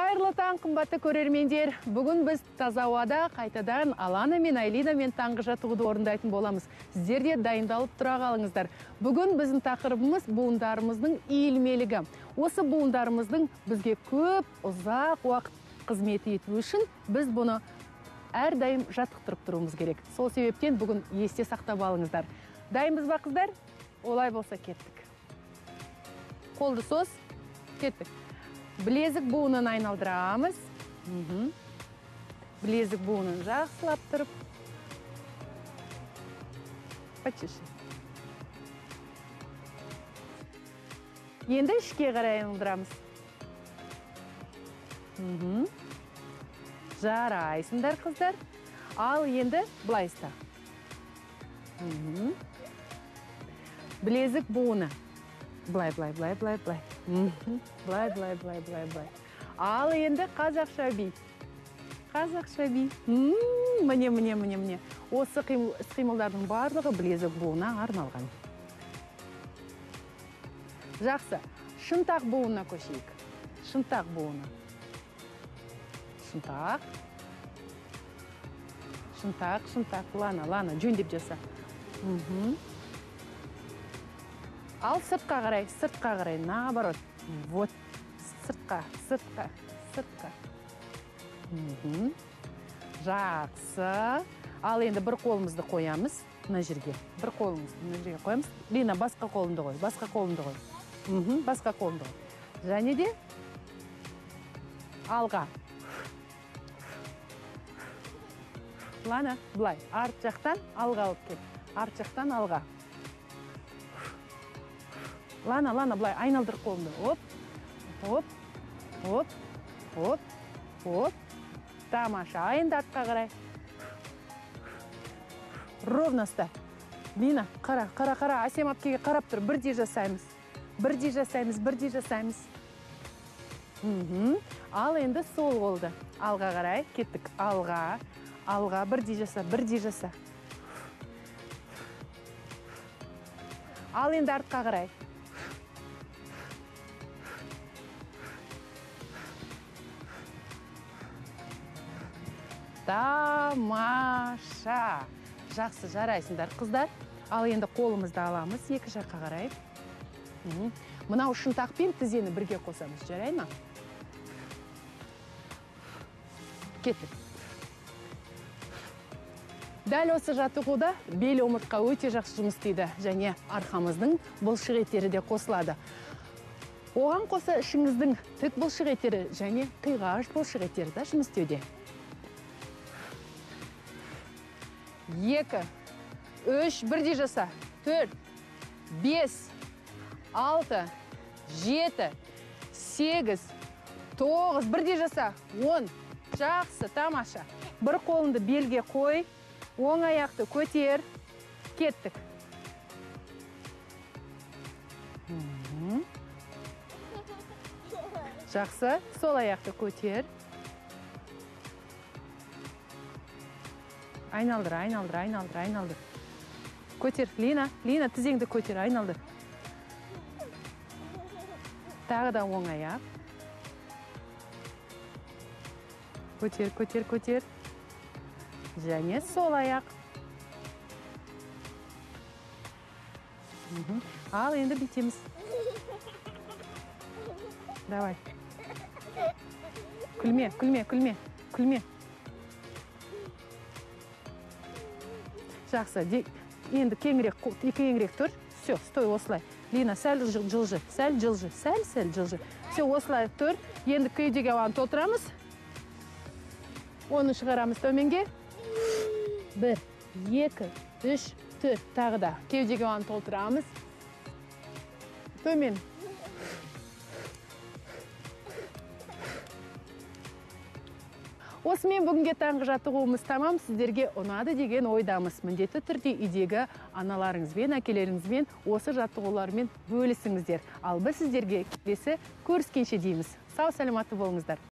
Қайырлы таң, қымбатты көрермендер. Бүгін біз таза ауада қайтадан Алана мен Айлина мен таңғы жаттығуды орындайтын боламыз. Сіздер де дайындалып тұра қалыңыздар. Бүгін біздің тақырыбымыз буындарымыздың иілмелігі. Осы буындарымыздың бізге көп, ұзақ уақыт қызмет ету үшін біз бұны әрдайым жаттықтырып тұруымыз керек. Сол себептен бүгін есте сақтап алыңыздар. Дайынбыз ба, қыздар? Олай болса кеттік. Қолды сос, кеттік. Білезік буынын айналдырамыз. Білезік буынын жақсылап тұрып. Почеші. Енді ішке қарай айналдырамыз. Жарайсыңдар, қыздар. Ал енді бұлайста. Білезік буыны. Былай. Былай. Ал енді қазақша би. Міне. Осы қимылдардың барлығы білезік буына арналған. Жақсы. Шынтақ буына көшейік. Шынтақ буыны. Шынтақ. Лана, жөндеп жаса. Ал сыртқа қарай, наоборот. Вот, сыртқа. Жақсы. Ал енді бір қолымызды қоямыз мына жерге. Бір қолымызды мына жерге қоямыз. Лина, басқа қолымды қой. Басқа қолымды қой. Және де алға. Лана, бұлай. Арт жақтан алға алып кет. Арт жақтан алға. Лана, бұлай, айналдыр қолымды. Оп. Тамаша, енді артқа қарай. Ровно ста. Лина, қара. Асем апкеге қарап тұр. Бірдей жасаймыз. Ал енді сол қолды. Алға қарай, кеттік. Алға, бірдей жаса. Ал енді артқа қарай. Тамаша. Жақсы, жарайсыңдар, қыздар. Ал енді қолымызды аламыз, екі жаққа қарай. Мынау шынтақпен тізені бірге қосамыз, жарай ма? Кеттік. Дәл осы жаттығуда бел омыртқа өте жақсы жұмыс істейді, және арқамыздың бұлшық еттері де қосылады. Оған қоса ішіңіздің тік бұлшық еттері және қиғаш бұлшық еттері де жұмыс істеуде. 2, 3, бірдей жаса. 4, 5, 6, 7, 8, 9, бірдей жаса. 10. Жақсы, тамаша. Бір қолыңды белге қой, оң аяқты көтер, кеттік. Жақсы, сол аяқты көтер. Айналдыр. Көтер, Лина, тізеңді көтер, айналдыр. Тағы да оң аяқ. Көтер. Және сол аяқ. Ал енді бітеміз. Давай. Күлме. Жақсы, енді кеңірек тұр. Все, стой, осылай. Лина, сәл жылжы. Все, осылай тұр. Енді кеудеге ауаны толтырамыз. Оны шығарамыз төменге. 1, 2, 3, 4. Тағы да кеудеге ауаны толтырамыз. Төмен. Осымен бүгінге таңғы жаттығуымыз тамам. Сіздерге ұнады деген ойдамыз. Міндетті түрде үйдегі аналарыңызбен, әкелеріңізбен осы жаттығулармен бөлісіңіздер. Ал біз сіздерге келесі көріскенше дейміз. Сау саламатты болыңыздар.